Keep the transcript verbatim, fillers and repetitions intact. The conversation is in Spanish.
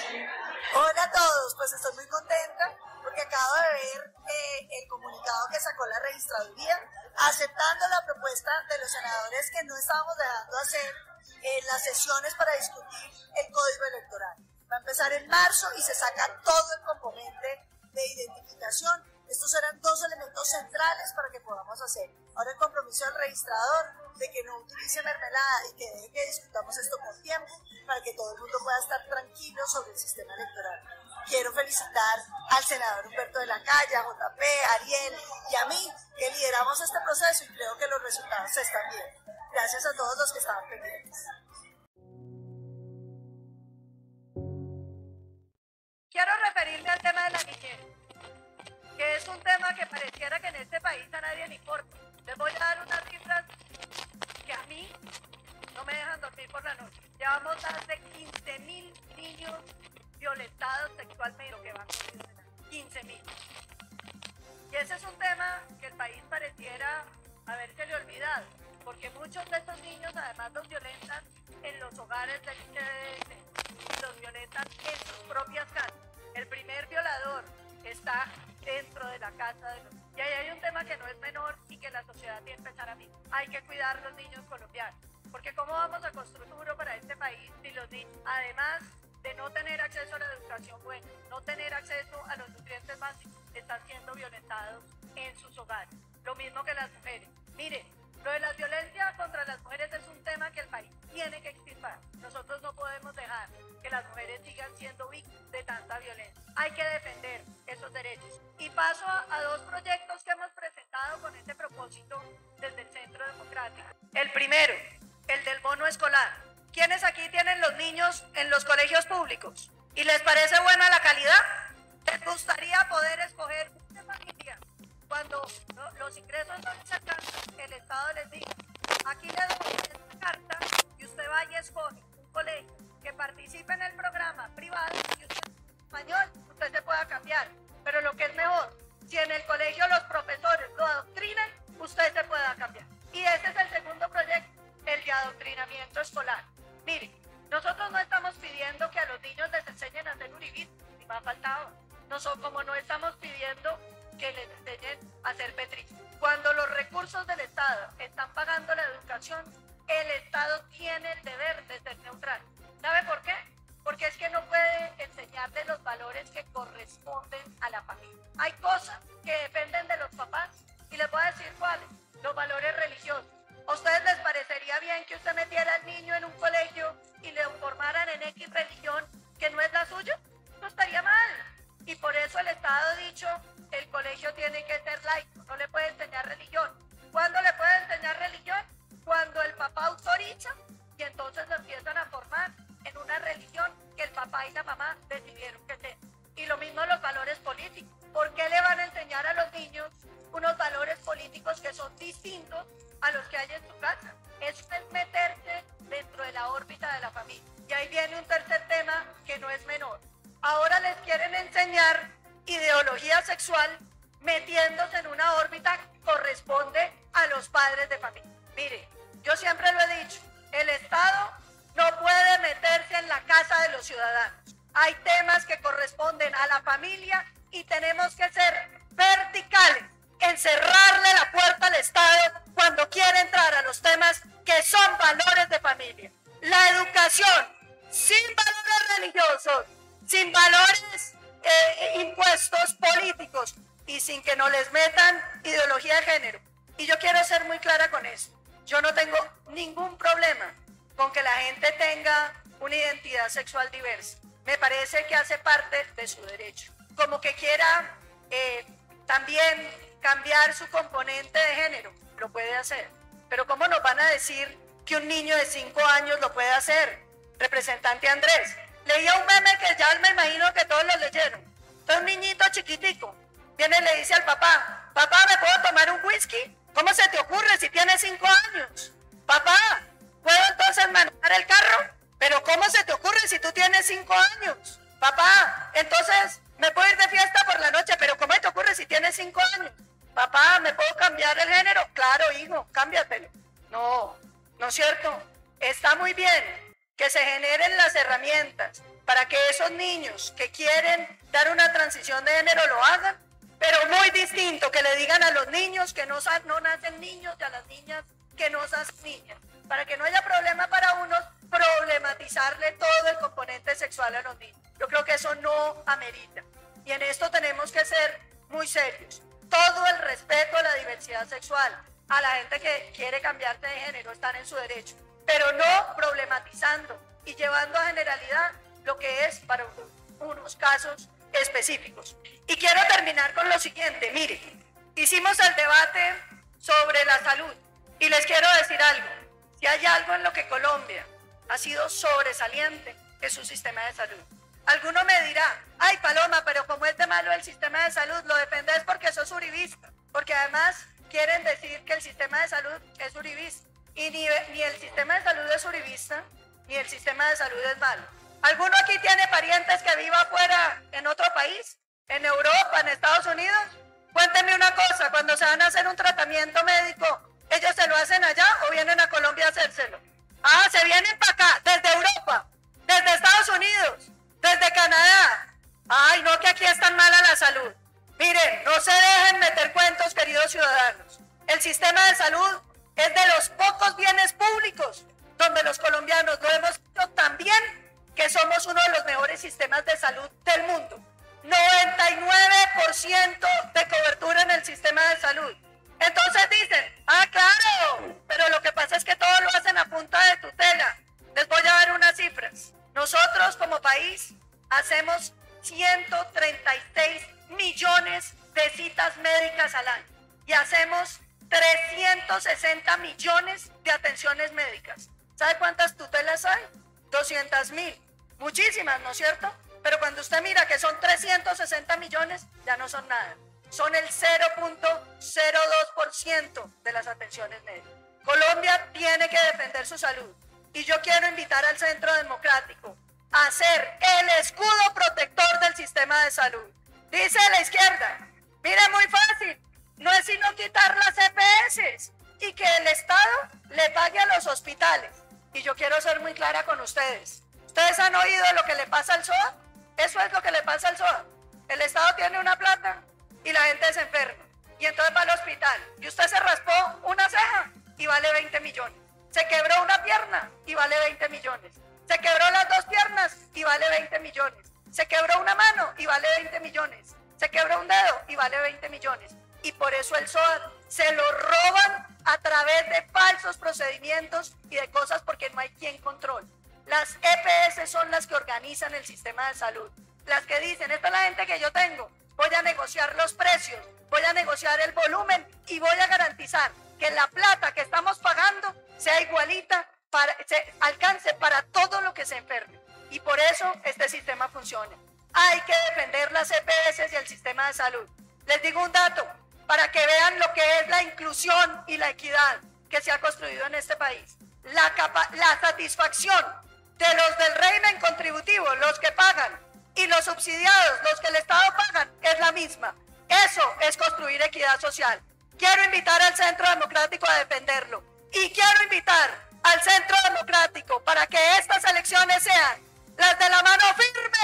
Hola a todos, pues estoy muy contenta porque acabo de ver eh, el comunicado que sacó la registraduría aceptando la propuesta de los senadores que no estábamos dejando hacer en las sesiones para discutir el código electoral. Va a empezar en marzo y se saca todo el componente de identificación. Estos eran dos elementos centrales para que podamos hacer. Ahora el compromiso del registrador de que no utilice mermelada y que deje que discutamos esto con tiempo para que todo el mundo pueda estar tranquilo sobre el sistema electoral. Quiero felicitar al senador Humberto de la Calle, a J P, a Ariel y a mí, que lideramos este proceso y creo que los resultados se están viendo. Gracias a todos los que estaban pendientes. Quiero referirme al tema de la niñez, que es un tema que pareciera que en este país a nadie le importa. Les voy a dar unas cifras que a mí no me dejan dormir por la noche. Llevamos más de quince mil niños violentados sexualmente, que van con quince mil. Y ese es un tema que el país pareciera haberse olvidado, porque muchos de estos niños además los violentan en los hogares del I C D S, los violentan en sus propias casas. El primer violador está dentro de la casa de los niños. Y ahí hay un tema que no es menor y que la sociedad tiene que empezar a mirar. Hay que cuidar los niños colombianos, porque ¿cómo vamos a construir un futuro para este país si los niños, además de no tener acceso a la educación buena, no tener acceso a los nutrientes básicos, están siendo violentados en sus hogares? Lo mismo que las mujeres. Miren, lo de la violencia contra las mujeres es un tema que el país tiene que extirpar. Nosotros no podemos dejar que las mujeres sigan siendo víctimas de tanta violencia. Hay que defender esos derechos. Y paso a, a dos proyectos que hemos presentado con este propósito desde el Centro Democrático. El primero, el del bono escolar. ¿Quiénes aquí tienen los niños en los colegios públicos? ¿Y les parece buena la calidad? ¿Les gustaría poder escoger una familia cuando no, los ingresos no les alcanzan? El Estado les diga, aquí le doy esta carta y usted vaya y escoge un colegio que participe en el programa privado y usted es español, usted se pueda cambiar. Pero lo que es mejor, si en el colegio los profesores lo adoctrinan, usted se pueda cambiar. Y ese es el segundo proyecto, el de adoctrinamiento escolar. Mire, nosotros no estamos pidiendo que a los niños les enseñen a hacer uribismo, ni me ha faltado. Nosotros, como no estamos pidiendo que les enseñen a hacer petrismo. Cuando los recursos del Estado están pagando la educación, el Estado tiene el deber de ser neutral. ¿Sabe por qué? Porque es que no puede enseñarle los valores que corresponden a la familia. Hay cosas que dependen de los papás y les voy a decir cuáles. Los valores religiosos. ¿A ustedes les parecería bien que usted metiera al niño en un colegio y le formaran en X religión que no es la suya? No estaría mal. Y por eso el Estado ha dicho, el colegio tiene que ser laico, no le puede enseñar religión. ¿Cuándo le puede enseñar religión? Cuando el papá autoriza y entonces lo empiezan a formar en una religión que el papá y la mamá decidieron que sea. Y lo mismo los valores políticos. ¿Por qué le van a enseñar a los niños unos valores políticos que son distintos a los que hay en su casa? Eso es meterse dentro de la órbita de la familia. Y ahí viene un tercer tema que no es menor. Ahora les quieren enseñar ideología sexual metiéndose en una órbita que corresponde a los padres de familia. Mire, yo siempre lo he dicho, el Estado no puede meterse en la casa de los ciudadanos. Hay temas que corresponden a la familia y tenemos que ser verticales, encerrarle la puerta al Estado cuando quiere entrar a los temas que son valores de familia. La educación sin valores religiosos, sin valores eh, impuestos políticos y sin que no les metan ideología de género. Y yo quiero ser muy clara con eso. Yo no tengo ningún problema con que la gente tenga una identidad sexual diversa. Me parece que hace parte de su derecho. Como que quiera eh, también cambiar su componente de género, lo puede hacer. Pero ¿cómo nos van a decir que un niño de cinco años lo puede hacer? Representante Andrés, leía un meme que ya me imagino que todos lo leyeron. Entonces un niñito chiquitico viene y le dice al papá, papá, ¿me puedo tomar un whisky? ¿Cómo se te ocurre si tienes cinco años? Papá, ¿puedo entonces manejar el carro? Pero ¿cómo se te ocurre si tú tienes cinco años? Papá, entonces me puedo ir de fiesta por la noche, pero ¿cómo te ocurre si tienes cinco años? Papá, ¿me puedo cambiar el género? Claro, hijo, cámbiatelo. No, no es cierto. Está muy bien que se generen las herramientas para que esos niños que quieren dar una transición de género lo hagan, pero muy distinto que le digan a los niños que no, no nacen niños y a las niñas que no nacen niñas, para que no haya problema para unos, problematizarle todo el componente sexual a los niños. Yo creo que eso no amerita, y en esto tenemos que ser muy serios. Todo el respeto a la diversidad sexual, a la gente que quiere cambiarse de género, están en su derecho, pero no problematizando y llevando a generalidad lo que es para unos casos específicos. Y quiero terminar con lo siguiente. Mire, hicimos el debate sobre la salud y les quiero decir algo. Si hay algo en lo que Colombia ha sido sobresaliente, es su sistema de salud. Alguno me dirá, ay Paloma, pero como es de malo el sistema de salud, lo defendes porque sos uribista, porque además quieren decir que el sistema de salud es uribista, y ni, ni el sistema de salud es uribista, ni el sistema de salud es malo. ¿Alguno aquí tiene parientes que viva afuera en otro país? ¿En Europa, en Estados Unidos? Cuéntenme una cosa, cuando se van a hacer un tratamiento médico, ¿ellos se lo hacen allá o vienen a Colombia a hacérselo? Ah, se vienen para acá, desde Europa, desde Estados Unidos, desde Canadá. Ay, no, que aquí es tan mala la salud. Miren, no se dejen meter cuentos, queridos ciudadanos. El sistema de salud es de los pocos bienes públicos donde los colombianos lo hemos hecho tan bien que somos uno de los mejores sistemas de salud del mundo. noventa y nueve por ciento de cobertura en el sistema de salud. Entonces dicen, ah, claro, pero lo que pasa es que todo lo hacen a punta de tutela. Les voy a dar unas cifras. Nosotros como país hacemos ciento treinta y seis millones de citas médicas al año y hacemos trescientos sesenta millones de atenciones médicas. ¿Sabe cuántas tutelas hay? doscientos mil. Muchísimas, ¿no es cierto? Pero cuando usted mira que son trescientos sesenta millones, ya no son nada. Son el cero punto cero dos por ciento de las atenciones médicas. Colombia tiene que defender su salud. Y yo quiero invitar al Centro Democrático a ser el escudo protector del sistema de salud. Dice la izquierda, mire, muy fácil, no es sino quitar las E P S y que el Estado le pague a los hospitales. Y yo quiero ser muy clara con ustedes. ¿Ustedes han oído lo que le pasa al S O A? Eso es lo que le pasa al S O A. El Estado tiene una plata y la gente se enferma. Y entonces va al hospital. Y usted se raspó una ceja y vale veinte millones. Se quebró una pierna y vale veinte millones. Se quebró las dos piernas y vale veinte millones. Se quebró una mano y vale veinte millones. Se quebró un dedo y vale veinte millones. Y por eso el S O A se lo roban a través de falsos procedimientos y de cosas porque no hay quien controle. Las E P S son las que organizan el sistema de salud. Las que dicen, esta es la gente que yo tengo. Voy a negociar los precios, voy a negociar el volumen y voy a garantizar que la plata que estamos pagando sea igualita, para, se alcance para todo lo que se enferme. Y por eso este sistema funciona. Hay que defender las E P S y el sistema de salud. Les digo un dato, para que vean lo que es la inclusión y la equidad que se ha construido en este país. La, capa la satisfacción de los del régimen contributivo, los que pagan, y los subsidiados, los que el Estado pagan, es la misma. Eso es construir equidad social. Quiero invitar al Centro Democrático a defenderlo. Y quiero invitar al Centro Democrático para que estas elecciones sean las de la mano firme